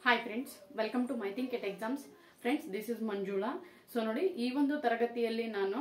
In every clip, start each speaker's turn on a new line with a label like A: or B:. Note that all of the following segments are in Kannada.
A: Hi friends, welcome to My Think It Exams. Friends, this is Manjula. So ನೋಡಿ ಈ ಒಂದು ತರಗತಿಯಲ್ಲಿ ನಾನು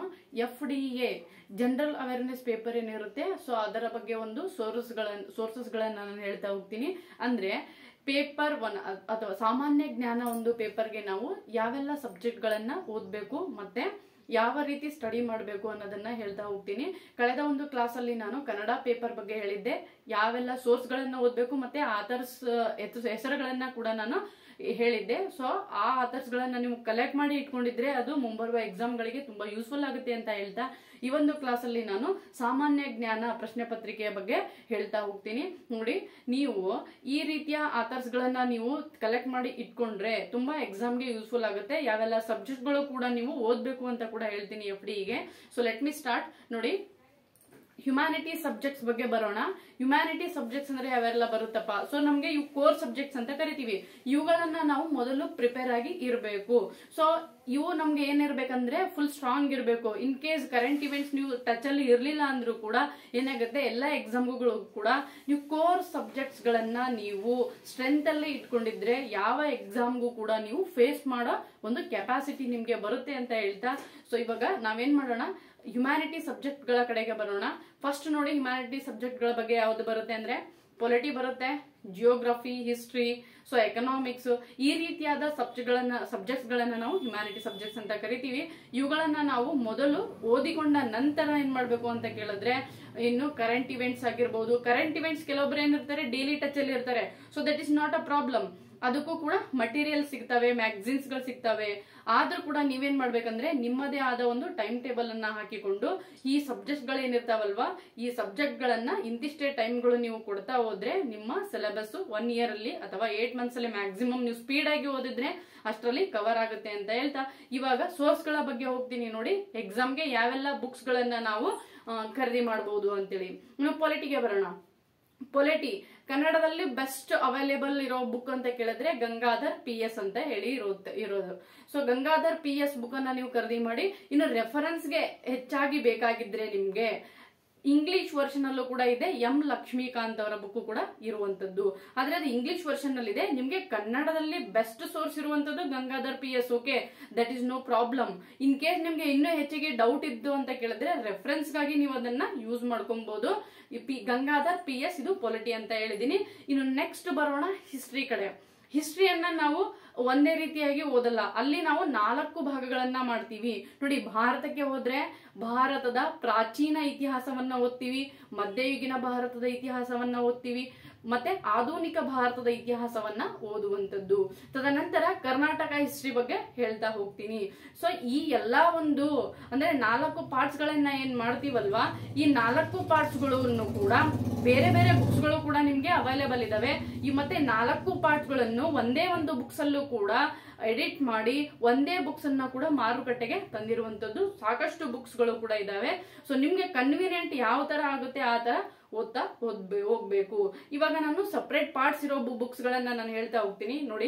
A: FDA ಜನರಲ್ ಅವೇರ್ನೆಸ್ ಪೇಪರ್ ಏನಿರುತ್ತೆ ಸೊ ಅದರ ಬಗ್ಗೆ ಒಂದು ಸೋರ್ಸಸ್ಗಳನ್ನು ನಾನು ಹೇಳ್ತಾ ಹೋಗ್ತೀನಿ. ಅಂದ್ರೆ ಪೇಪರ್ 1 ಅಥವಾ ಸಾಮಾನ್ಯ ಜ್ಞಾನ ಒಂದು ಪೇಪರ್ಗೆ ನಾವು ಯಾವೆಲ್ಲ ಸಬ್ಜೆಕ್ಟ್ಗಳನ್ನ ಓದಬೇಕು ಮತ್ತೆ ಯಾವ ರೀತಿ ಸ್ಟಡಿ ಮಾಡಬೇಕು ಅನ್ನೋದನ್ನ ಹೇಳ್ತಾ ಹೋಗ್ತೀನಿ. ಕಳೆದ ಒಂದು ಕ್ಲಾಸ್ ಅಲ್ಲಿ ನಾನು ಕನ್ನಡ ಪೇಪರ್ ಬಗ್ಗೆ ಹೇಳಿದ್ದೆ, ಯಾವೆಲ್ಲ ಸೋರ್ಸ್ ಗಳನ್ನ ಓದಬೇಕು ಮತ್ತೆ ಆಥರ್ಸ್ ಹೆಸರುಗಳನ್ನ ಕೂಡ ನಾನು ಹೇಳಿದ್ದೆ. ಸೊ ಆ ಆಥರ್ಸ್ ಗಳನ್ನ ನೀವು ಕಲೆಕ್ಟ್ ಮಾಡಿ ಇಟ್ಕೊಂಡಿದ್ರೆ ಅದು ಮುಂಬರುವ ಎಕ್ಸಾಮ್ ಗಳಿಗೆ ತುಂಬಾ ಯೂಸ್ಫುಲ್ ಆಗುತ್ತೆ ಅಂತ ಹೇಳ್ತಾ ಈ ಒಂದು ಕ್ಲಾಸ್ ಅಲ್ಲಿ ನಾನು ಸಾಮಾನ್ಯ ಜ್ಞಾನ ಪ್ರಶ್ನೆ ಪತ್ರಿಕೆಯ ಬಗ್ಗೆ ಹೇಳ್ತಾ ಹೋಗ್ತೀನಿ. ನೋಡಿ, ನೀವು ಈ ರೀತಿಯ ಆಥರ್ಸ್ ಗಳನ್ನ ನೀವು ಕಲೆಕ್ಟ್ ಮಾಡಿ ಇಟ್ಕೊಂಡ್ರೆ ತುಂಬಾ ಎಕ್ಸಾಮ್ಗೆ ಯೂಸ್ಫುಲ್ ಆಗುತ್ತೆ. ಯಾವೆಲ್ಲ ಸಬ್ಜೆಕ್ಟ್ ಗಳು ಕೂಡ ನೀವು ಓದ್ಬೇಕು ಅಂತ ಕೂಡ ಹೇಳ್ತೀನಿ FDಗೆ. So let me start. ನೋಡಿ, ಹ್ಯುಮ್ಯಾನಿಟಿ ಸಬ್ಜೆಕ್ಟ್ಸ್ ಬಗ್ಗೆ ಬರೋಣ. ಹ್ಯುಮ್ಯಾನಿಟಿ ಸಬ್ಜೆಕ್ಟ್ಸ್ ಅಂದ್ರೆ ಯಾವೆಲ್ಲ ಬರುತ್ತಪ್ಪ? ಸೊ ನಮ್ಗೆ ಇವು ಕೋರ್ ಸಬ್ಜೆಕ್ಟ್ಸ್ ಅಂತ ಕರಿತೀವಿ. ಇವುಗಳನ್ನ ನಾವು ಮೊದಲು ಪ್ರಿಪೇರ್ ಆಗಿ ಇರಬೇಕು. ಸೊ ಇವು ನಮ್ಗೆ ಏನಿರ್ಬೇಕಂದ್ರೆ ಫುಲ್ ಸ್ಟ್ರಾಂಗ್ ಇರಬೇಕು. ಇನ್ ಕೇಸ್ ಕರೆಂಟ್ ಇವೆಂಟ್ಸ್ ನೀವು ಟಚ್ ಅಲ್ಲಿ ಇರ್ಲಿಲ್ಲ ಅಂದ್ರೂ ಕೂಡ ಏನಾಗುತ್ತೆ, ಎಲ್ಲಾ ಎಕ್ಸಾಮ್ಗಳು ಕೂಡ ನೀವು ಕೋರ್ ಸಬ್ಜೆಕ್ಟ್ಸ್ ಗಳನ್ನ ನೀವು ಸ್ಟ್ರೆಂತ್ ಅಲ್ಲಿ ಇಟ್ಕೊಂಡಿದ್ರೆ ಯಾವ ಎಕ್ಸಾಮ್ಗೂ ಕೂಡ ನೀವು ಫೇಸ್ ಮಾಡೋ ಒಂದು ಕೆಪಾಸಿಟಿ ನಿಮ್ಗೆ ಬರುತ್ತೆ ಅಂತ ಹೇಳ್ತಾ, ಸೊ ಇವಾಗ ನಾವೇನ್ ಮಾಡೋಣ, ಹ್ಯುಮ್ಯಾನಿಟಿ ಸಬ್ಜೆಕ್ಟ್ ಗಳ ಕಡೆಗೆ ಬರೋಣ. ಫಸ್ಟ್ ನೋಡಿ, ಹ್ಯುಮ್ಯಾನಿಟಿ ಸಬ್ಜೆಕ್ಟ್ ಗಳ ಬಗ್ಗೆ ಯಾವ್ದು ಬರುತ್ತೆ ಅಂದ್ರೆ ಪೊಲಿಟಿ ಬರುತ್ತೆ, ಜಿಯೋಗ್ರಫಿ, ಹಿಸ್ಟ್ರಿ, ಸೊ ಎಕನಾಮಿಕ್ಸ್, ಈ ರೀತಿಯಾದ ಸಬ್ಜೆಕ್ಟ್ಸ್ ಗಳನ್ನ ನಾವು ಹ್ಯುಮ್ಯಾನಿಟಿ ಸಬ್ಜೆಕ್ಟ್ಸ್ ಅಂತ ಕರಿತೀವಿ. ಇವುಗಳನ್ನ ನಾವು ಮೊದಲು ಓದಿಕೊಂಡ ನಂತರ ಏನ್ ಮಾಡ್ಬೇಕು ಅಂತ ಕೇಳಿದ್ರೆ, ಇನ್ನು ಕರೆಂಟ್ ಇವೆಂಟ್ಸ್ ಆಗಿರ್ಬೋದು. ಕರೆಂಟ್ ಇವೆಂಟ್ಸ್ ಕೆಲವೊಬ್ರು ಏನಿರ್ತಾರೆ ಡೈಲಿ ಟಚ್ ಅಲ್ಲಿ ಇರ್ತಾರೆ. So that is not a problem. ಅದಕ್ಕೂ ಕೂಡ ಮಟೀರಿಯಲ್ ಸಿಗ್ತವೆ, ಮ್ಯಾಗಝಿನ್ಸ್ ಗಳು ಸಿಗ್ತವೆ. ಆದ್ರೂ ಕೂಡ ನೀವೇನ್ ಮಾಡ್ಬೇಕಂದ್ರೆ ನಿಮ್ಮದೇ ಆದ ಒಂದು ಟೈಮ್ ಟೇಬಲ್ ಅನ್ನ ಹಾಕಿಕೊಂಡು ಈ ಸಬ್ಜೆಕ್ಟ್ ಗಳು ಏನಿರ್ತಾವಲ್ವಾ, ಈ ಸಬ್ಜೆಕ್ಟ್ ಗಳನ್ನ ಇಂತಿಷ್ಟೇ ಟೈಮ್ಗಳು ನೀವು ಕೊಡ್ತಾ ಹೋದ್ರೆ ನಿಮ್ಮ ಸಿಲೆಬಸ್ 1 ಇಯರ್ ಅಲ್ಲಿ ಅಥವಾ 8 ಮಂತ್ಸ್ ಅಲ್ಲಿ ಮ್ಯಾಕ್ಸಿಮಮ್ ನೀವು ಸ್ಪೀಡ್ ಆಗಿ ಓದಿದ್ರೆ ಅಷ್ಟರಲ್ಲಿ ಕವರ್ ಆಗುತ್ತೆ ಅಂತ ಹೇಳ್ತಾ ಇವಾಗ ಸೋರ್ಸ್ ಗಳ ಬಗ್ಗೆ ಹೋಗ್ತೀನಿ. ನೋಡಿ, ಎಕ್ಸಾಮ್ಗೆ ಯಾವೆಲ್ಲ ಬುಕ್ಸ್ ಗಳನ್ನ ನಾವು ಖರೀದಿ ಮಾಡಬಹುದು ಅಂತೇಳಿ. ಇನ್ನು ಪೊಲಿಟಿಗೆ ಬರೋಣ. ಪೊಲಿಟಿ ಕನ್ನಡದಲ್ಲಿ ಬೆಸ್ಟ್ ಅವೈಲೇಬಲ್ ಇರೋ ಬುಕ್ ಅಂತ ಕೇಳಿದ್ರೆ ಗಂಗಾಧರ್ PS ಅಂತ ಹೇಳಿ ಇರೋದು. ಸೊ ಗಂಗಾಧರ್ PS ಬುಕ್ ಅನ್ನ ನೀವು ಖರೀದಿ ಮಾಡಿ. ಇನ್ನು ರೆಫರೆನ್ಸ್ಗೆ ಹೆಚ್ಚಾಗಿ ಬೇಕಾಗಿದ್ರೆ ನಿಮ್ಗೆ ಇಂಗ್ಲಿಷ್ ವರ್ಷನ್ ಅಲ್ಲೂ ಕೂಡ ಇದೆ, M ಲಕ್ಷ್ಮೀಕಾಂತ್ ಅವರ ಬುಕ್ ಕೂಡ ಇರುವಂತದ್ದು. ಆದ್ರೆ ಅದು ಇಂಗ್ಲಿಷ್ ವರ್ಷನ್ ಅಲ್ಲಿ ಇದೆ. ನಿಮ್ಗೆ ಕನ್ನಡದಲ್ಲಿ ಬೆಸ್ಟ್ ಸೋರ್ಸ್ ಇರುವಂತದ್ದು Gangadhar PS. Okay, that is no problem. In case ನಿಮ್ಗೆ ಇನ್ನೂ ಹೆಚ್ಚಿಗೆ ಡೌಟ್ ಇದ್ದು ಅಂತ ಕೇಳಿದ್ರೆ ರೆಫರೆನ್ಸ್ ಗಾಗಿ ನೀವು ಅದನ್ನ ಯೂಸ್ ಮಾಡ್ಕೊಬಹುದು. ಗಂಗಾಧರ್ PS ಇದು ಪೊಲಿಟಿ ಅಂತ ಹೇಳಿದೀನಿ. ಇನ್ನು ನೆಕ್ಸ್ಟ್ ಬರೋಣ ಹಿಸ್ಟ್ರಿ ಕಡೆ. ಹಿಸ್ಟ್ರಿಯನ್ನ ನಾವು ಒಂದೇ ರೀತಿಯಾಗಿ ಓದಲ್ಲ, ಅಲ್ಲಿ ನಾವು 4 ಭಾಗಗಳನ್ನ ಮಾಡ್ತೀವಿ. ನೋಡಿ, ಭಾರತಕ್ಕೆ ಹೋದ್ರೆ ಭಾರತದ ಪ್ರಾಚೀನ ಇತಿಹಾಸವನ್ನ ಓದ್ತೀವಿ, ಮಧ್ಯಯುಗೀನ ಭಾರತದ ಇತಿಹಾಸವನ್ನ ಓದ್ತೀವಿ, ಮತ್ತೆ ಆಧುನಿಕ ಭಾರತದ ಇತಿಹಾಸವನ್ನ ಓದುವಂತದ್ದು. ತದನಂತರ ಕರ್ನಾಟಕ ಹಿಸ್ಟ್ರಿ ಬಗ್ಗೆ ಹೇಳ್ತಾ ಹೋಗ್ತೀನಿ. ಸೊ ಈ ಎಲ್ಲಾ ಒಂದು ಅಂದ್ರೆ 4 ಪಾರ್ಟ್ಸ್ ಗಳನ್ನ ಏನ್ ಮಾಡ್ತೀವಲ್ವಾ, ಈ 4 ಪಾರ್ಟ್ಸ್ ಗಳನ್ನು ಕೂಡ ಬೇರೆ ಬೇರೆ ಬುಕ್ಸ್ ಗಳು ಕೂಡ ನಿಮ್ಗೆ ಅವೈಲೇಬಲ್ ಇದಾವೆ. ಈ ಮತ್ತೆ 4 ಪಾರ್ಟ್ಸ್ ಗಳನ್ನು ಒಂದೇ ಒಂದು ಬುಕ್ಸ್ ಅಲ್ಲೂ ಕೂಡ ಎಡಿಟ್ ಮಾಡಿ ಒಂದೇ ಬುಕ್ಸ್ ಅನ್ನ ಕೂಡ ಮಾರುಕಟ್ಟೆಗೆ ತಂದಿರುವಂತದ್ದು ಸಾಕಷ್ಟು ಬುಕ್ಸ್ ಗಳು ಕೂಡ ಇದಾವೆ. ಸೊ ನಿಮ್ಗೆ ಕನ್ವೀನಿಯಂಟ್ ಯಾವ ತರ ಆಗುತ್ತೆ ಆ ತರ ಓದ್ತಾ ಹೋಗ್ಬೇಕು. ಇವಾಗ ನಾನು ಸಪರೇಟ್ ಪಾರ್ಟ್ಸ್ ಇರೋ ಬುಕ್ಸ್ ಗಳನ್ನ ನಾನು ಹೇಳ್ತಾ ಹೋಗ್ತೀನಿ. ನೋಡಿ,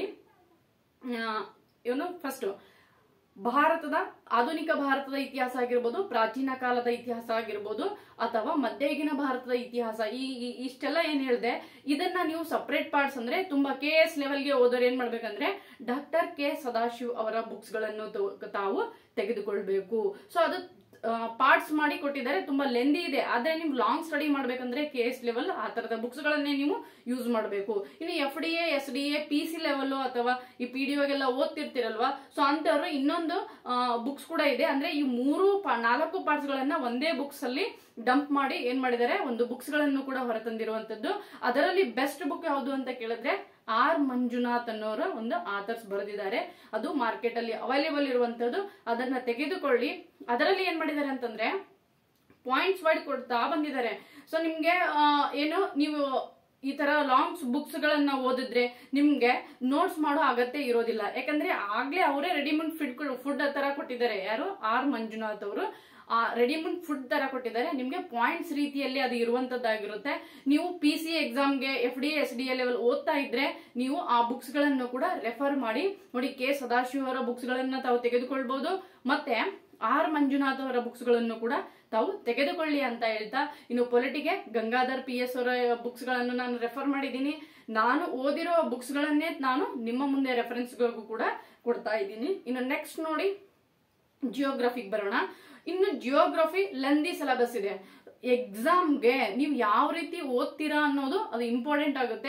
A: ಇವನು ಫಸ್ಟ್ ಭಾರತದ ಆಧುನಿಕ ಭಾರತದ ಇತಿಹಾಸ ಆಗಿರ್ಬೋದು, ಪ್ರಾಚೀನ ಕಾಲದ ಇತಿಹಾಸ ಆಗಿರ್ಬೋದು, ಅಥವಾ ಮಧ್ಯಯುಗೀನ ಭಾರತದ ಇತಿಹಾಸ, ಇಷ್ಟೆಲ್ಲ ಏನ್ ಹೇಳಿದೆ ಇದನ್ನ ನೀವು ಸಪರೇಟ್ ಪಾರ್ಟ್ಸ್ ಅಂದ್ರೆ ತುಂಬಾ KS ಲೆವೆಲ್ಗೆ ಓದೋರು ಏನ್ ಮಾಡ್ಬೇಕಂದ್ರೆ ಡಾಕ್ಟರ್ K ಸದಾಶಿವ್ ಅವರ ಬುಕ್ಸ್ ಗಳನ್ನು ತಾವು ತೆಗೆದುಕೊಳ್ಬೇಕು. ಸೊ ಅದು ಪಾರ್ಟ್ಸ್ ಮಾಡಿ ಕೊಟ್ಟಿದ್ದಾರೆ, ತುಂಬಾ ಲೆಂದಿ ಇದೆ. ಆದ್ರೆ ನೀವು ಲಾಂಗ್ ಸ್ಟಡಿ ಮಾಡ್ಬೇಕಂದ್ರೆ KS ಲೆವೆಲ್ ಆ ತರದ ಬುಕ್ಸ್ ಗಳನ್ನೇ ನೀವು ಯೂಸ್ ಮಾಡಬೇಕು. ಇನ್ನು FDA, SDA, PC ಲೆವೆಲ್ ಅಥವಾ ಈ PDO ಗೆಲ್ಲ ಓದ್ತಿರ್ತಿರಲ್ವಾ, ಸೊ ಅಂತವ್ರು ಇನ್ನೊಂದು ಬುಕ್ಸ್ ಕೂಡ ಇದೆ. ಅಂದ್ರೆ ಈ 4 ಪಾರ್ಟ್ಸ್ ಗಳನ್ನ ಒಂದೇ ಬುಕ್ಸ್ ಅಲ್ಲಿ ಡಂಪ್ ಮಾಡಿ ಏನ್ ಮಾಡಿದ್ದಾರೆ, ಒಂದು ಬುಕ್ಸ್ ಗಳನ್ನು ಕೂಡ ಹೊರತಂದಿರುವಂತದ್ದು. ಅದರಲ್ಲಿ ಬೆಸ್ಟ್ ಬುಕ್ ಯಾವುದು ಅಂತ ಕೇಳಿದ್ರೆ R ಮಂಜುನಾಥ್ ಅನ್ನೋರ ಒಂದು ಆಥರ್ಸ್ ಬರೆದಿದ್ದಾರೆ. ಅದು ಮಾರ್ಕೆಟ್ ಅಲ್ಲಿ ಅವೈಲೇಬಲ್ ಇರುವಂತದ್ದು. ಅದನ್ನ ತೆಗೆದುಕೊಳ್ಳಿ. ಅದರಲ್ಲಿ ಏನ್ ಮಾಡಿದ್ದಾರೆ ಅಂತಂದ್ರೆ ಪಾಯಿಂಟ್ಸ್ ವೈಡ್ ಕೊಡ್ತಾ ಬಂದಿದ್ದಾರೆ. ಸೊ ನಿಮ್ಗೆ ಏನು, ನೀವು ಈ ತರ ಲಾಂಗ್ ಬುಕ್ಸ್ ಗಳನ್ನ ಓದಿದ್ರೆ ನಿಮ್ಗೆ ನೋಟ್ಸ್ ಮಾಡೋ ಅಗತ್ಯ ಇರೋದಿಲ್ಲ. ಯಾಕಂದ್ರೆ ಆಗ್ಲೇ ಅವರೇ ರೆಡಿಮೇಡ್ ಫುಡ್ ತರ ಕೊಟ್ಟಿದ್ದಾರೆ. ಯಾರು? R ಮಂಜುನಾಥ್ ಅವರು ರೆಡಿಮೇಡ್ ಫುಡ್ ತರ ಕೊಟ್ಟಿದ್ದಾರೆ. ನಿಮ್ಗೆ ಪಾಯಿಂಟ್ಸ್ ರೀತಿಯಲ್ಲಿ ಅದು ಇರುವಂತದ್ದಾಗಿರುತ್ತೆ. ನೀವು PC ಎಕ್ಸಾಮ್ಗೆ FDA, SDA ಲೆವೆಲ್ ಓದ್ತಾ ಇದ್ರೆ ನೀವು ಆ ಬುಕ್ಸ್ ಗಳನ್ನು ಕೂಡ ರೆಫರ್ ಮಾಡಿ. ನೋಡಿ, K ಸದಾಶಿವ್ ಅವರ ಬುಕ್ಸ್ ಗಳನ್ನ ತಾವು ತೆಗೆದುಕೊಳ್ಬಹುದು. ಮತ್ತೆ ಆರ್ ಮಂಜುನಾಥ್ ಅವರ ಬುಕ್ಸ್ ಗಳನ್ನು ಕೂಡ ತಾವು ತೆಗೆದುಕೊಳ್ಳಿ ಅಂತ ಹೇಳ್ತಾ, ಇನ್ನು ಪೊಲಿಟಿಗೆ ಗಂಗಾಧರ್ PS ಅವರ ಬುಕ್ಸ್ ಗಳನ್ನು ನಾನು ರೆಫರ್ ಮಾಡಿದ್ದೀನಿ. ನಾನು ಓದಿರೋ ಬುಕ್ಸ್ ಗಳನ್ನೇ ನಾನು ನಿಮ್ಮ ಮುಂದೆ ರೆಫರೆನ್ಸ್ ಗಳಿಗೂ ಕೂಡ ಕೊಡ್ತಾ ಇದ್ದೀನಿ. ಇನ್ನು ನೆಕ್ಸ್ಟ್ ನೋಡಿ, ಜಿಯೋಗ್ರಫಿಗೆ ಬರೋಣ. ಇನ್ನು ಜಿಯೋಗ್ರಫಿ ಲೆಂದಿ ಸಿಲೆಬಸ್ ಇದೆ. ಎಕ್ಸಾಮ್ಗೆ ನೀವು ಯಾವ ರೀತಿ ಓದ್ತೀರಾ ಅನ್ನೋದು ಅದು ಇಂಪಾರ್ಟೆಂಟ್ ಆಗುತ್ತೆ.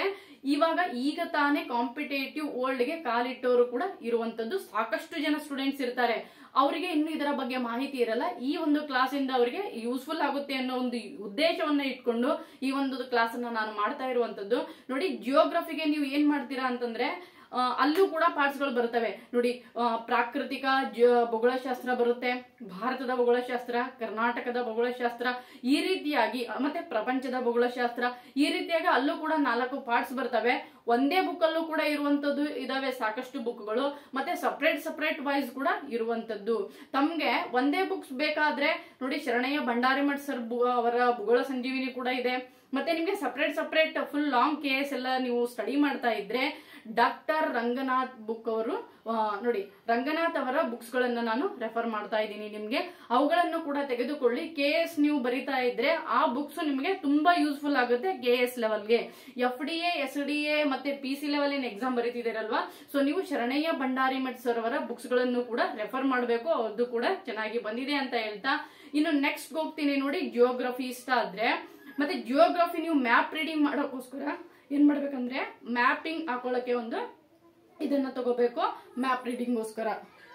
A: ಈಗ ತಾನೇ ಕಾಂಪಿಟೇಟಿವ್ ವರ್ಲ್ಡ್ ಗೆ ಕಾಲಿಟ್ಟವರು ಕೂಡ ಇರುವಂತದ್ದು ಸಾಕಷ್ಟು ಜನ ಸ್ಟೂಡೆಂಟ್ಸ್ ಇರ್ತಾರೆ. ಅವರಿಗೆ ಇನ್ನು ಇದರ ಬಗ್ಗೆ ಮಾಹಿತಿ ಇರಲ್ಲ. ಈ ಒಂದು ಕ್ಲಾಸ್ ಇಂದ ಅವರಿಗೆ ಯೂಸ್ಫುಲ್ ಆಗುತ್ತೆ ಅನ್ನೋ ಒಂದು ಉದ್ದೇಶವನ್ನ ಇಟ್ಕೊಂಡು ಈ ಒಂದು ಕ್ಲಾಸ್ ಅನ್ನ ನಾನು ಮಾಡ್ತಾ ಇರುವಂತದ್ದು. ನೋಡಿ, ಜಿಯೋಗ್ರಫಿಗೆ ನೀವು ಏನ್ ಮಾಡ್ತೀರಾ ಅಂತಂದ್ರೆ ಅಲ್ಲೂ ಕೂಡ ಪಾರ್ಟ್ಸ್ ಗಳು ಬರ್ತವೆ ನೋಡಿ. ಪ್ರಾಕೃತಿಕ ಭೂಗೋಳಶಾಸ್ತ್ರ ಬರುತ್ತೆ, ಭಾರತದ ಭೂಗೋಳಶಾಸ್ತ್ರ, ಕರ್ನಾಟಕದ ಭೂಗೋಳಶಾಸ್ತ್ರ, ಈ ರೀತಿಯಾಗಿ ಮತ್ತೆ ಪ್ರಪಂಚದ ಭೂಗೋಳಶಾಸ್ತ್ರ, ಈ ರೀತಿಯಾಗಿ ಅಲ್ಲೂ ಕೂಡ 4 ಪಾರ್ಟ್ಸ್ ಬರ್ತವೆ. ಒಂದೇ ಬುಕ್ ಅಲ್ಲೂ ಕೂಡ ಇರುವಂತದ್ದು ಇದಾವೆ ಸಾಕಷ್ಟು ಬುಕ್ಗಳು, ಮತ್ತೆ ಸಪರೇಟ್ ವೈಸ್ ಕೂಡ ಇರುವಂತದ್ದು. ತಮ್ಗೆ ಒಂದೇ ಬುಕ್ಸ್ ಬೇಕಾದ್ರೆ ನೋಡಿ, ಶರಣಯ್ಯ ಭಂಡಾರಿಮಠ್ ಸರ್ ಅವರ ಭೂಗೋಳ ಸಂಜೀವಿನಿ ಕೂಡ ಇದೆ. ಮತ್ತೆ ನಿಮ್ಗೆ ಸಪರೇಟ್ ಫುಲ್ ಲಾಂಗ್ KS ಎಲ್ಲ ನೀವು ಸ್ಟಡಿ ಮಾಡ್ತಾ ಇದ್ರೆ ಡಾಕ್ಟರ್ ರಂಗನಾಥ್ ಬುಕ್ ಅವರು ನೋಡಿ, ರಂಗನಾಥ್ ಅವರ ಬುಕ್ಸ್ ಗಳನ್ನ ನಾನು ರೆಫರ್ ಮಾಡ್ತಾ ಇದ್ದೀನಿ ನಿಮ್ಗೆ. ಅವುಗಳನ್ನು ಕೂಡ ತೆಗೆದುಕೊಳ್ಳಿ. KS ನೀವು ಬರಿತಾ ಇದ್ರೆ ಆ ಬುಕ್ಸ್ ನಿಮಗೆ ತುಂಬಾ ಯೂಸ್ಫುಲ್ ಆಗುತ್ತೆ KS ಲೆವೆಲ್ಗೆ. FDA SDA ಮತ್ತೆ PC ಲೆವೆಲ್ ಏನ್ ಎಕ್ಸಾಮ್ ಬರೀತಿದ್ದೀರಲ್ವಾ, ಸೊ ನೀವು ಶರಣಯ್ಯ ಭಂಡಾರಿಮಠ್ ಸರ್ ಅವರ ಬುಕ್ಸ್ ಗಳನ್ನು ಕೂಡ ರೆಫರ್ ಮಾಡಬೇಕು. ಅದು ಕೂಡ ಚೆನ್ನಾಗಿ ಬಂದಿದೆ ಅಂತ ಹೇಳ್ತಾ, ಇನ್ನು ನೆಕ್ಸ್ಟ್ ಹೋಗ್ತೀನಿ ನೋಡಿ. ಜಿಯೋಗ್ರಫಿ ಇಷ್ಟ ಆದ್ರೆ ಮತ್ತೆ ಜಿಯೋಗ್ರಫಿ ನೀವು ಮ್ಯಾಪ್ ರೀಡಿಂಗ್ ಮಾಡೋಕ್ಕೋಸ್ಕರ ಏನ್ ಮಾಡ್ಬೇಕಂದ್ರೆ ಮ್ಯಾಪಿಂಗ್ ಹಾಕೊಳ್ಳಕ್ಕೆ ಒಂದು ಇದನ್ನ ತಗೋಬೇಕು ಮ್ಯಾಪ್ ರೀಡಿಂಗ್ಗೋಸ್ಕರ.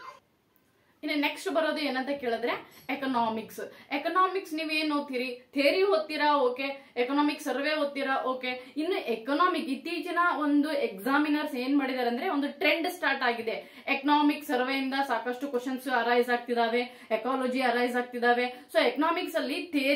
A: ಇನ್ನು ನೆಕ್ಸ್ಟ್ ಬರೋದು ಏನಂತ ಕೇಳಿದ್ರೆ ಎಕನಾಮಿಕ್ಸ್ ನೀವೇನ್ ಓದ್ತೀರಿ? ಥಿಯರಿ ಓದ್ತೀರಾ? ಓಕೆ. ಎಕನಾಮಿಕ್ ಸರ್ವೆ ಓದ್ತೀರಾ? ಓಕೆ. ಇನ್ನು ಇತ್ತೀಚಿನ ಒಂದು ಎಕ್ಸಾಮಿನರ್ಸ್ ಏನ್ ಮಾಡಿದಾರೆ ಅಂದ್ರೆ ಒಂದು ಟ್ರೆಂಡ್ ಸ್ಟಾರ್ಟ್ ಆಗಿದೆ. ಎಕನಾಮಿಕ್ ಸರ್ವೆ ಇಂದ ಸಾಕಷ್ಟು ಕ್ವಶನ್ಸ್ ಅರೈಸ್ ಆಗ್ತಿದಾವೆ, ಎಕಾಲಜಿ ಅರೈಸ್ ಆಗ್ತಿದಾವೆ. ಸೊ ಎಕನಾಮಿಕ್ಸ್ ಅಲ್ಲಿ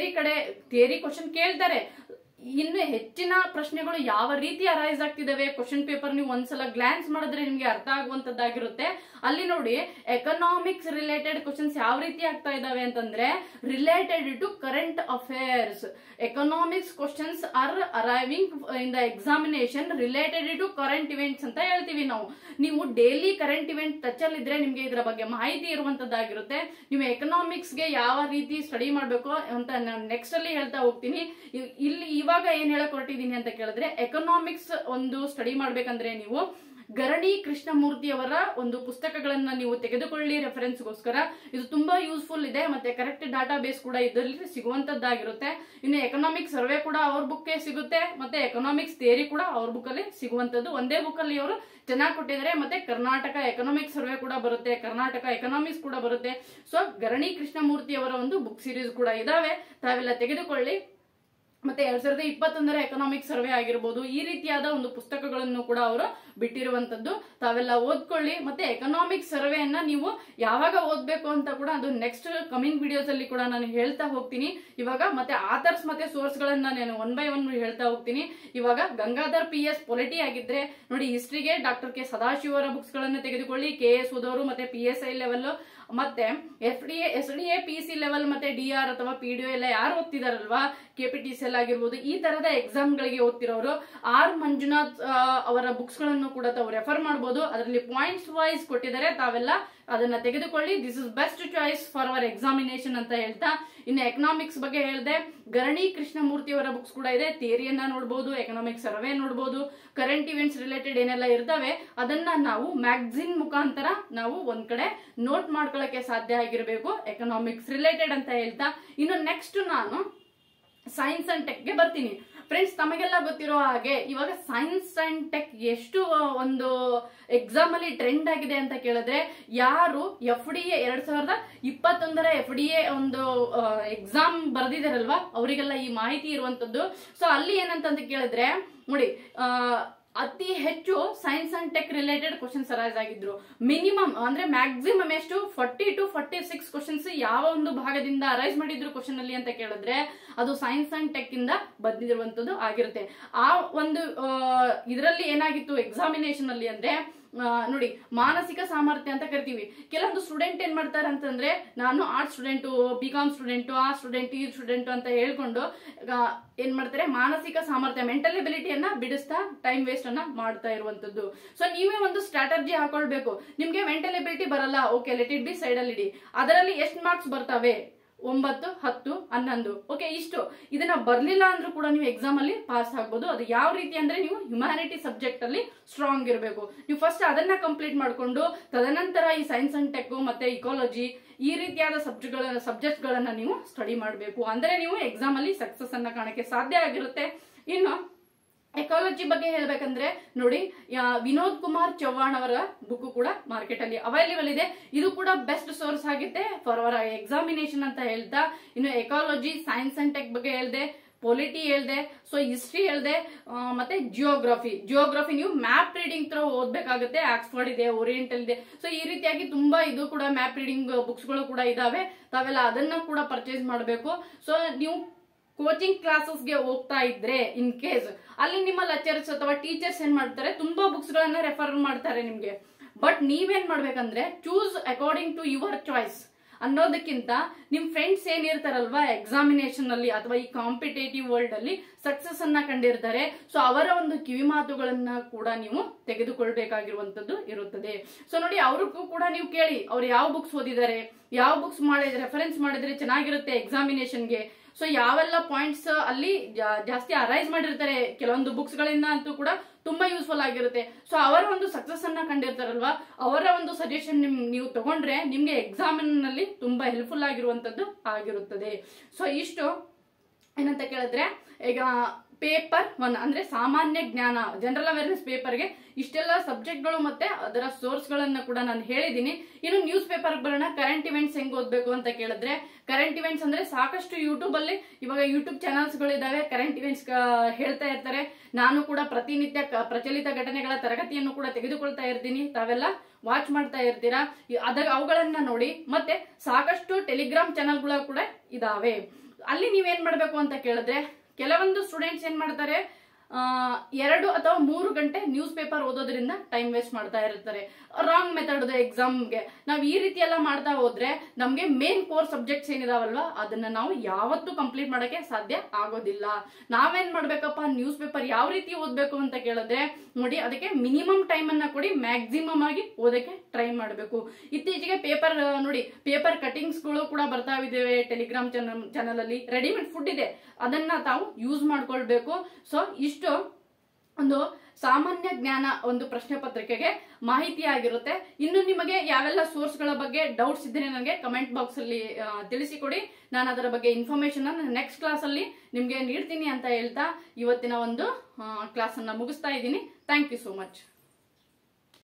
A: ಥಿಯರಿ ಕ್ವಶನ್ ಕೇಳ್ತಾರೆ. ಇನ್ನು ಹೆಚ್ಚಿನ ಪ್ರಶ್ನೆಗಳು ಯಾವ ರೀತಿ ಅರೈಸ್ ಆಗ್ತಿದಾವೆ ಕ್ವಶನ್ ಪೇಪರ್ ನೀವು ಒಂದ್ಸಲ ಗ್ಲಾನ್ಸ್ ಮಾಡಿದ್ರೆ ನಿಮ್ಗೆ ಅರ್ಥ ಆಗುವಂತದ್ದಾಗಿರುತ್ತೆ. ಅಲ್ಲಿ ನೋಡಿ, ಎಕನಾಮಿಕ್ಸ್ ರಿಲೇಟೆಡ್ ಕ್ವಶನ್ಸ್ ಯಾವ ರೀತಿ ಆಗ್ತಾ ಇದಾವೆ ಅಂತಂದ್ರೆ related to current affairs. Economics questions are arriving in the examination related to current events ಅಂತ ಹೇಳ್ತೀವಿ ನಾವು. ನೀವು ಡೈಲಿ ಕರೆಂಟ್ ಇವೆಂಟ್ ಟಚ್ ಅಲ್ಲಿ ಇದ್ರೆ ನಿಮ್ಗೆ ಇದರ ಬಗ್ಗೆ ಮಾಹಿತಿ ಇರುವಂತದ್ದಾಗಿರುತ್ತೆ. ನೀವು ಎಕನಾಮಿಕ್ಸ್ ಗೆ ಯಾವ ರೀತಿ ಸ್ಟಡಿ ಮಾಡ್ಬೇಕು ಅಂತ ನಾನು ನೆಕ್ಸ್ಟ್ ಅಲ್ಲಿ ಹೇಳ್ತಾ ಹೋಗ್ತೀನಿ. ಇಲ್ಲಿ ಇವಾಗ ಏನ್ ಹೇಳಕ್ ಹೊರಟಿದ್ದೀನಿ ಅಂತ ಕೇಳಿದ್ರೆ, ಎಕನಾಮಿಕ್ಸ್ ಒಂದು ಸ್ಟಡಿ ಮಾಡ್ಬೇಕಂದ್ರೆ ನೀವು ಗರಣಿ ಕೃಷ್ಣಮೂರ್ತಿ ಅವರ ಒಂದು ಪುಸ್ತಕಗಳನ್ನ ನೀವು ತೆಗೆದುಕೊಳ್ಳಿ ರೆಫರೆನ್ಸ್ಗೋಸ್ಕರ. ಇದು ತುಂಬಾ ಯೂಸ್ಫುಲ್ ಇದೆ, ಮತ್ತೆ ಕರೆಕ್ಟ್ ಡಾಟಾ ಬೇಸ್ ಕೂಡ ಇದರಲ್ಲಿ ಸಿಗುವಂತದ್ದಾಗಿರುತ್ತೆ. ಇನ್ನು ಎಕನಾಮಿಕ್ ಸರ್ವೆ ಕೂಡ ಅವ್ರ ಬುಕ್ ಸಿಗುತ್ತೆ, ಮತ್ತೆ ಎಕನಾಮಿಕ್ಸ್ ಥಿಯರಿ ಕೂಡ ಅವ್ರ ಬುಕ್ ಅಲ್ಲಿ ಸಿಗುವಂತದ್ದು. ಒಂದೇ ಬುಕ್ ಅಲ್ಲಿ ಅವರು ಚೆನ್ನಾಗಿ ಕೊಟ್ಟಿದ್ದಾರೆ. ಮತ್ತೆ ಕರ್ನಾಟಕ ಎಕನಾಮಿಕ್ ಸರ್ವೆ ಕೂಡ ಬರುತ್ತೆ, ಕರ್ನಾಟಕ ಎಕನಾಮಿಕ್ಸ್ ಕೂಡ ಬರುತ್ತೆ. ಸೊ ಗರಣಿ ಕೃಷ್ಣಮೂರ್ತಿ ಅವರ ಒಂದು ಬುಕ್ ಸೀರೀಸ್ ಕೂಡ ಇದಾವೆ, ತಾವೆಲ್ಲ ತೆಗೆದುಕೊಳ್ಳಿ. ಮತ್ತೆ 2021 ಎಕನಾಮಿಕ್ ಸರ್ವೆ ಆಗಿರ್ಬೋದು, ಈ ರೀತಿಯಾದ ಒಂದು ಪುಸ್ತಕಗಳನ್ನು ಕೂಡ ಅವರು ಬಿಟ್ಟಿರುವಂತದ್ದು, ತಾವೆಲ್ಲ ಓದ್ಕೊಳ್ಳಿ. ಮತ್ತೆ ಎಕನಾಮಿಕ್ ಸರ್ವೆಯನ್ನ ನೀವು ಯಾವಾಗ ಓದ್ಬೇಕು ಅಂತ ಕೂಡ ಅದು ನೆಕ್ಸ್ಟ್ ಕಮಿಂಗ್ ವಿಡಿಯೋಸ್ ಅಲ್ಲಿ ಕೂಡ ನಾನು ಹೇಳ್ತಾ ಹೋಗ್ತೀನಿ. ಇವಾಗ ಮತ್ತೆ ಆಥರ್ಸ್ ಮತ್ತೆ ಸೋರ್ಸ್ ಗಳನ್ನ ನಾನು 1 by 1 ಹೇಳ್ತಾ ಹೋಗ್ತೀನಿ. ಇವಾಗ ಗಂಗಾಧರ್ PS ಪೊಲಿಟಿ ಆಗಿದ್ರೆ ನೋಡಿ, ಹಿಸ್ಟ್ರಿಗೆ ಡಾಕ್ಟರ್ ಕೆ ಸದಾಶಿವ ಅವರ ಬುಕ್ಸ್ ಗಳನ್ನ ತೆಗೆದುಕೊಳ್ಳಿ. KS ಓದೋರು ಮತ್ತೆ PSI ಲೆವೆಲ್, ಮತ್ತೆ FDA SDA PC ಲೆವೆಲ್ ಮತ್ತೆ DR ಅಥವಾ PDO ಎಲ್ಲ ಯಾರು ಓದ್ತಿದಾರಲ್ವಾ, KPTCL ಆಗಿರ್ಬೋದು, ಈ ತರದ ಎಕ್ಸಾಮ್ ಗಳಿಗೆ ಓದ್ತಿರೋರು ಆರ್ ಮಂಜುನಾಥ್ ಅವರ ಬುಕ್ಸ್ ಗಳನ್ನು ಕೂಡ ತಾವು ರೆಫರ್ ಮಾಡಬಹುದು. ಅದರಲ್ಲಿ ಪಾಯಿಂಟ್ಸ್ ವೈಸ್ ಕೊಟ್ಟಿದ್ದಾರೆ, ತಾವೆಲ್ಲ ಅದನ್ನ ತೆಗೆದುಕೊಳ್ಳಿ. This is best choice for our examination ಅಂತ ಹೇಳ್ತಾ, ಇನ್ನು ಎಕನಾಮಿಕ್ಸ್ ಬಗ್ಗೆ ಹೇಳಿದೆ, ಗರಣಿ ಕೃಷ್ಣಮೂರ್ತಿ ಅವರ ಬುಕ್ಸ್ ಕೂಡ ಇದೆ. ಥಿಯರಿಯನ್ನ ನೋಡಬಹುದು, ಎಕನಾಮಿಕ್ ಸರ್ವೆ ನೋಡಬಹುದು, ಕರೆಂಟ್ ಇವೆಂಟ್ಸ್ ರಿಲೇಟೆಡ್ ಏನೆಲ್ಲ ಇರ್ತವೆ ಅದನ್ನ ನಾವು ಮ್ಯಾಗಝಿನ್ ಮುಖಾಂತರ ನಾವು ಒಂದ್ ಕಡೆ ನೋಟ್ ಮಾಡ್ಕೊಳ್ಳಕ್ಕೆ ಸಾಧ್ಯ ಆಗಿರಬೇಕು ಎಕನಾಮಿಕ್ಸ್ ರಿಲೇಟೆಡ್ ಅಂತ ಹೇಳ್ತಾ, ಇನ್ನು ನೆಕ್ಸ್ಟ್ ನಾನು ಸೈನ್ಸ್ ಅಂಡ್ ಟೆಕ್ ಗೆ ಬರ್ತೀನಿ. ಫ್ರೆಂಡ್ಸ್, ತಮಗೆಲ್ಲ ಗೊತ್ತಿರೋ ಹಾಗೆ ಇವಾಗ ಸೈನ್ಸ್ ಅಂಡ್ ಟೆಕ್ ಎಷ್ಟು ಒಂದು ಎಕ್ಸಾಮ್ ಅಲ್ಲಿ ಟ್ರೆಂಡ್ ಆಗಿದೆ ಅಂತ ಕೇಳಿದ್ರೆ, ಯಾರು FDA 2021 FDA ಒಂದು ಎಕ್ಸಾಮ್ ಬರೆದಿದಾರಲ್ವಾ ಅವರಿಗೆಲ್ಲ ಈ ಮಾಹಿತಿ ಇರುವಂತದ್ದು. ಸೊ ಅಲ್ಲಿ ಏನಂತ ಕೇಳಿದ್ರೆ ನೋಡಿ, ಅತಿ ಹೆಚ್ಚು science and tech related questions arise ಆಗಿದ್ರು. ಮಿನಿಮಮ್ ಅಂದ್ರೆ ಮ್ಯಾಕ್ಸಿಮಮ್ ಎಷ್ಟು 40 to 46 ಕ್ವಶನ್ಸ್ ಯಾವ ಒಂದು ಭಾಗದಿಂದ ಅರೈಸ್ ಮಾಡಿದ್ರು ಕ್ವಶನ್ ಅಲ್ಲಿ ಅಂತ ಕೇಳಿದ್ರೆ ಅದು ಸೈನ್ಸ್ ಅಂಡ್ ಟೆಕ್ ಇಂದ ಬಂದಿರುವಂತದ್ದು ಆಗಿರುತ್ತೆ. ಆ ಒಂದು ಇದರಲ್ಲಿ ಏನಾಗಿತ್ತು ಎಕ್ಸಾಮಿನೇಷನ್ ಅಲ್ಲಿ ಅಂದ್ರೆ ನೋಡಿ ಮಾನಸಿಕ ಸಾಮರ್ಥ್ಯ ಅಂತ ಕರಿತೀವಿ. ಕೆಲವೊಂದು ಸ್ಟೂಡೆಂಟ್ ಏನ್ ಮಾಡ್ತಾರೆ ಅಂತಂದ್ರೆ, ನಾನು ಆರ್ಟ್ಸ್ ಸ್ಟೂಡೆಂಟು, ಬಿಕಾಮ್ ಸ್ಟೂಡೆಂಟು, ಆ ಸ್ಟೂಡೆಂಟ್ ಈ ಸ್ಟೂಡೆಂಟ್ ಅಂತ ಹೇಳ್ಕೊಂಡು ಏನ್ ಮಾಡ್ತಾರೆ, ಮಾನಸಿಕ ಸಾಮರ್ಥ್ಯ ಮೆಂಟಲ್ ಎಬಿಲಿಟಿಯನ್ನ ಬಿಡಿಸ್ತಾ ಟೈಮ್ ವೇಸ್ಟ್ ಅನ್ನ ಮಾಡ್ತಾ ಇರುವಂತದ್ದು. ಸೊ ನೀವೇ ಒಂದು ಸ್ಟ್ರಾಟಜಿ ಹಾಕೊಳ್ಬೇಕು. ನಿಮ್ಗೆ ಮೆಂಟಲ್ ಎಬಿಲಿಟಿ ಬರಲ್ಲ, okay, let it be side ಅಲ್ಲಿ ಇಡಿ. ಅದರಲ್ಲಿ ಎಷ್ಟು ಮಾರ್ಕ್ಸ್ ಬರ್ತವೆ? 9, 10, 11. ಓಕೆ, ಇಷ್ಟು. ಇದನ್ನ ಬರ್ಲಿಲ್ಲ ಅಂದ್ರೂ ಕೂಡ ನೀವು ಎಕ್ಸಾಮ್ ಅಲ್ಲಿ ಪಾಸ್ ಆಗ್ಬೋದು. ಅದು ಯಾವ ರೀತಿ ಅಂದ್ರೆ, ನೀವು ಹ್ಯುಮ್ಯಾನಿಟಿ ಸಬ್ಜೆಕ್ಟ್ ಅಲ್ಲಿ ಸ್ಟ್ರಾಂಗ್ ಇರಬೇಕು. ನೀವು ಫಸ್ಟ್ ಅದನ್ನ ಕಂಪ್ಲೀಟ್ ಮಾಡ್ಕೊಂಡು ತದನಂತರ ಈ ಸೈನ್ಸ್ ಅಂಡ್ ಟೆಕ್ ಮತ್ತೆ ಇಕಾಲಜಿ ಈ ರೀತಿಯಾದ ಸಬ್ಜೆಕ್ಟ್ ಗಳನ್ನ ನೀವು ಸ್ಟಡಿ ಮಾಡಬೇಕು. ಅಂದ್ರೆ ನೀವು ಎಕ್ಸಾಮ್ ಅಲ್ಲಿ ಸಕ್ಸಸ್ ಅನ್ನ ಕಾಣಕ್ಕೆ ಸಾಧ್ಯ ಆಗಿರುತ್ತೆ. ಇನ್ನು ಎಕಾಲಜಿ ಬಗ್ಗೆ ಹೇಳ್ಬೇಕಂದ್ರೆ ನೋಡಿ, ವಿನೋದ್ ಕುಮಾರ್ ಚವ್ಹಾಣ್ ಅವರ ಬುಕ್ ಕೂಡ ಮಾರ್ಕೆಟ್ ಅಲ್ಲಿ ಅವೈಲೇಬಲ್ ಇದೆ. ಇದು ಕೂಡ ಬೆಸ್ಟ್ ಸೋರ್ಸ್ ಆಗುತ್ತೆ ಫಾರ್ ಅವರ್ ಎಕ್ಸಾಮಿನೇಷನ್ ಅಂತ ಹೇಳ್ತಾ, ಇನ್ನು ಎಕಾಲಜಿ, ಸೈನ್ಸ್ ಅಂಡ್ ಟೆಕ್ ಬಗ್ಗೆ ಹೇಳ್ದೆ, ಪೊಲಿಟಿ ಹೇಳ್ದೆ, ಸೊ ಹಿಸ್ಟ್ರಿ ಹೇಳ್ದೆ, ಮತ್ತೆ ಜಿಯೋಗ್ರಫಿ ನೀವು ಮ್ಯಾಪ್ ರೀಡಿಂಗ್ ತರ ಓದ್ಬೇಕಾಗುತ್ತೆ. ಆಕ್ಸ್ಫರ್ಡ್ ಇದೆ, ಓರಿಯೆಂಟಲ್ ಇದೆ. ಸೊ ಈ ರೀತಿಯಾಗಿ ತುಂಬಾ ಇದು ಕೂಡ ಮ್ಯಾಪ್ ರೀಡಿಂಗ್ ಬುಕ್ಸ್ ಗಳು ಕೂಡ ಇದಾವೆ. ತಾವೆಲ್ಲ ಅದನ್ನ ಕೂಡ ಪರ್ಚೇಸ್ ಮಾಡಬೇಕು. ಸೊ ನೀವು ಕೋಚಿಂಗ್ ಕ್ಲಾಸಸ್ಗೆ ಹೋಗ್ತಾ ಇದ್ರೆ, ಇನ್ ಕೇಸ್ ಅಲ್ಲಿ ನಿಮ್ಮ ಲೆಕ್ಚರ್ಸ್ ಅಥವಾ ಟೀಚರ್ಸ್ ಏನ್ ಮಾಡ್ತಾರೆ, ತುಂಬಾ ಬುಕ್ಸ್ ಗಳನ್ನ ರೆಫರ್ ಮಾಡ್ತಾರೆ ನಿಮ್ಗೆ. ಬಟ್ ನೀವೇನ್ ಮಾಡ್ಬೇಕಂದ್ರೆ, choose according to your choice ಅನ್ನೋದಕ್ಕಿಂತ ನಿಮ್ ಫ್ರೆಂಡ್ಸ್ ಏನಿರ್ತಾರಲ್ವಾ ಎಕ್ಸಾಮಿನೇಷನ್ ಅಲ್ಲಿ ಅಥವಾ ಈ ಕಾಂಪಿಟೇಟಿವ್ ವರ್ಲ್ಡ್ ಅಲ್ಲಿ ಸಕ್ಸಸ್ ಅನ್ನ ಕಂಡಿರ್ತಾರೆ, ಸೊ ಅವರ ಒಂದು ಕಿವಿ ಮಾತುಗಳನ್ನ ಕೂಡ ನೀವು ತೆಗೆದುಕೊಳ್ಬೇಕಾಗಿರುವಂತದ್ದು ಇರುತ್ತದೆ. ಸೊ ನೋಡಿ, ಅವ್ರಿಗೂ ಕೂಡ ನೀವು ಕೇಳಿ, ಅವ್ರು ಯಾವ ಬುಕ್ಸ್ ಓದಿದ್ದಾರೆ, ಯಾವ ಬುಕ್ಸ್ ಮಾಡಿದ್ರೆ ರೆಫರೆನ್ಸ್ ಮಾಡಿದ್ರೆ ಚೆನ್ನಾಗಿರುತ್ತೆ ಎಕ್ಸಾಮಿನೇಷನ್ಗೆ. ಸೊ ಯಾವೆಲ್ಲ ಪಾಯಿಂಟ್ಸ್ ಅಲ್ಲಿ ಜಾಸ್ತಿ ಅರೈಸ್ ಮಾಡಿರ್ತಾರೆ ಕೆಲವೊಂದು ಬುಕ್ಸ್ ಗಳಿಂದ ಅಂತೂ ಕೂಡ ತುಂಬಾ ಯೂಸ್ಫುಲ್ ಆಗಿರುತ್ತೆ. ಸೊ ಅವರ ಒಂದು ಸಕ್ಸಸ್ ಅನ್ನ ಕಂಡಿರ್ತಾರಲ್ವಾ, ಅವರ ಒಂದು ಸಜೆಷನ್ ನೀವು ತಗೊಂಡ್ರೆ ನಿಮ್ಗೆ ಎಕ್ಸಾಮಿನಲ್ಲಿ ತುಂಬಾ ಹೆಲ್ಪ್ಫುಲ್ ಆಗಿರುವಂತದ್ದು ಆಗಿರುತ್ತದೆ. ಸೊ ಇಷ್ಟು ಏನಂತ ಕೇಳಿದ್ರೆ, ಈಗ ಪೇಪರ್ 1 ಅಂದ್ರೆ ಸಾಮಾನ್ಯ ಜ್ಞಾನ, ಜನರಲ್ ಅವೇರ್ನೆಸ್ ಪೇಪರ್ಗೆ ಇಷ್ಟೆಲ್ಲ ಸಬ್ಜೆಕ್ಟ್ಗಳು ಮತ್ತೆ ಅದರ ಸೋರ್ಸ್ ಗಳನ್ನ ಕೂಡ ನಾನು ಹೇಳಿದೀನಿ. ಇನ್ನು ನ್ಯೂಸ್ ಪೇಪರ್ ಬರೋಣ. ಕರೆಂಟ್ ಇವೆಂಟ್ಸ್ ಹೆಂಗ್ ಓದ್ಬೇಕು ಅಂತ ಕೇಳಿದ್ರೆ, ಕರೆಂಟ್ ಇವೆಂಟ್ಸ್ ಅಂದ್ರೆ ಸಾಕಷ್ಟು ಯೂಟ್ಯೂಬ್ ಅಲ್ಲಿ ಇವಾಗ ಯೂಟ್ಯೂಬ್ ಚಾನಲ್ಸ್ ಗಳು ಇದಾವೆ, ಕರೆಂಟ್ ಇವೆಂಟ್ಸ್ ಹೇಳ್ತಾ ಇರ್ತಾರೆ. ನಾನು ಕೂಡ ಪ್ರತಿನಿತ್ಯ ಪ್ರಚಲಿತ ಘಟನೆಗಳ ತರಗತಿಯನ್ನು ಕೂಡ ತೆಗೆದುಕೊಳ್ತಾ ಇರ್ತೀನಿ. ತಾವೆಲ್ಲ ವಾಚ್ ಮಾಡ್ತಾ ಇರ್ತೀರಾ. ಅವುಗಳನ್ನ ನೋಡಿ. ಮತ್ತೆ ಸಾಕಷ್ಟು ಟೆಲಿಗ್ರಾಮ್ ಚಾನಲ್ಗಳು ಕೂಡ ಇದಾವೆ. ಅಲ್ಲಿ ನೀವೇನ್ ಮಾಡ್ಬೇಕು ಅಂತ ಕೇಳಿದ್ರೆ, ಕೆಲವೊಂದು ಸ್ಟೂಡೆಂಟ್ಸ್ ಏನ್ ಮಾಡ್ತಾರೆ, 2 ಅಥವಾ 3 ಗಂಟೆ ನ್ಯೂಸ್ ಪೇಪರ್ ಓದೋದ್ರಿಂದ ಟೈಮ್ ವೇಸ್ಟ್ ಮಾಡ್ತಾ ಇರ್ತಾರೆ. ರಾಂಗ್ ಮೆಥಡ್ ಎಕ್ಸಾಮ್ಗೆ. ನಾವ್ ಈ ರೀತಿ ಎಲ್ಲ ಮಾಡ್ತಾ ಹೋದ್ರೆ ನಮ್ಗೆ ಮೇನ್ ಕೋರ್ ಸಬ್ಜೆಕ್ಟ್ಸ್ ಏನಿದಾವಲ್ವಾ ಅದನ್ನ ನಾವು ಯಾವತ್ತೂ ಕಂಪ್ಲೀಟ್ ಮಾಡಕ್ಕೆ ಸಾಧ್ಯ ಆಗೋದಿಲ್ಲ. ನಾವೇನ್ ಮಾಡ್ಬೇಕಪ್ಪ, ನ್ಯೂಸ್ ಪೇಪರ್ ಯಾವ ರೀತಿ ಓದ್ಬೇಕು ಅಂತ ಕೇಳಿದ್ರೆ ನೋಡಿ, ಅದಕ್ಕೆ ಮಿನಿಮಮ್ ಟೈಮ್ ಅನ್ನ ಕೊಡಿ, ಮ್ಯಾಕ್ಸಿಮಮ್ ಆಗಿ ಓದಕ್ಕೆ ಟ್ರೈ ಮಾಡಬೇಕು. ಇತ್ತೀಚೆಗೆ ಪೇಪರ್ ನೋಡಿ, ಪೇಪರ್ ಕಟಿಂಗ್ಸ್ ಗಳು ಕೂಡ ಬರ್ತಾ ಇದ್ದೇವೆ ಟೆಲಿಗ್ರಾಮ್ ಚಾನಲ್ ಅಲ್ಲಿ. ರೆಡಿಮೇಡ್ ಫುಡ್ ಇದೆ, ಅದನ್ನ ತಾವು ಯೂಸ್ ಮಾಡ್ಕೊಳ್ಬೇಕು. ಸೊ ಇಷ್ಟು ಒಂದು ಸಾಮಾನ್ಯ ಜ್ಞಾನ ಒಂದು ಪ್ರಶ್ನೆ ಪತ್ರಿಕೆಗೆ ಮಾಹಿತಿ ಆಗಿರುತ್ತೆ. ಇನ್ನು ನಿಮಗೆ ಯಾವೆಲ್ಲ ಸೋರ್ಸ್ ಗಳ ಬಗ್ಗೆ ಡೌಟ್ಸ್ ಇದ್ರೆ ನನಗೆ ಕಮೆಂಟ್ ಬಾಕ್ಸ್ ಅಲ್ಲಿ ತಿಳಿಸಿಕೊಡಿ. ನಾನು ಅದರ ಬಗ್ಗೆ ಇನ್ಫಾರ್ಮೇಶನ್ ನೆಕ್ಸ್ಟ್ ಕ್ಲಾಸ್ ಅಲ್ಲಿ ನಿಮ್ಗೆ ನೀಡ್ತೀನಿ ಅಂತ ಹೇಳ್ತಾ ಇವತ್ತಿನ ಒಂದು ಕ್ಲಾಸ್ ಅನ್ನ ಮುಗಿಸ್ತಾ ಇದ್ದೀನಿ. Thank you so much.